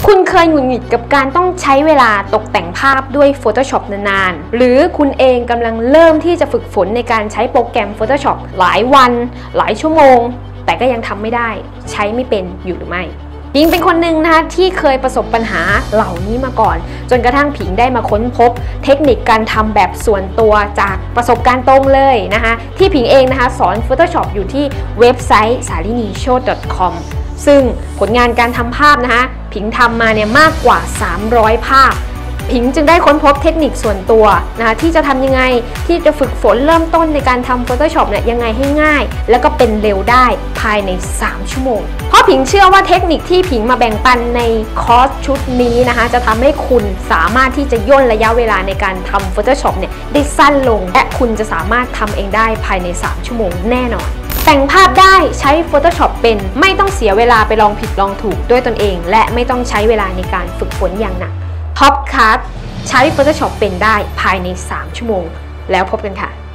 คุณเคยหงุดหงิดกับการต้องใช้เวลาตกแต่งภาพด้วย Photoshop นานๆหรือคุณเองกำลังเริ่มที่จะฝึกฝนในการใช้โปรแกรม Photoshop หลายวันหลายชั่วโมงแต่ก็ยังทำไม่ได้ใช้ไม่เป็นอยู่หรือไม่ผิงเป็นคนหนึ่งนะคะที่เคยประสบปัญหาเหล่านี้มาก่อนจนกระทั่งผิงได้มาค้นพบเทคนิคการทำแบบส่วนตัวจากประสบการณ์ตรงเลยนะคะที่ผิงเองนะคะสอน Photoshop อยู่ที่เว็บไซต์ salinishow.com ซึ่งผลงานการทำภาพนะคะผิงทำมาเนี่ยมากกว่า300ภาพผิงจึงได้ค้นพบเทคนิคส่วนตัวนะคะที่จะทำยังไงที่จะฝึกฝนเริ่มต้นในการทำ Photoshop เนี่ยยังไงให้ง่ายแล้วก็เป็นเร็วได้ภายใน3ชั่วโมงเพราะผิงเชื่อว่าเทคนิคที่ผิงมาแบ่งปันในคอร์สชุดนี้นะคะจะทำให้คุณสามารถที่จะย่นระยะเวลาในการทำ Photoshop เนี่ยได้สั้นลงและคุณจะสามารถทำเองได้ภายใน3ชั่วโมงแน่นอนแต่งภาพได้ใช้ Photoshop เป็นไม่ต้องเสียเวลาไปลองผิดลองถูกด้วยตนเองและไม่ต้องใช้เวลาในการฝึกฝนอย่างหนักท็อปคัทใช้ Photoshop เป็นได้ภายใน3ชั่วโมงแล้วพบกันค่ะ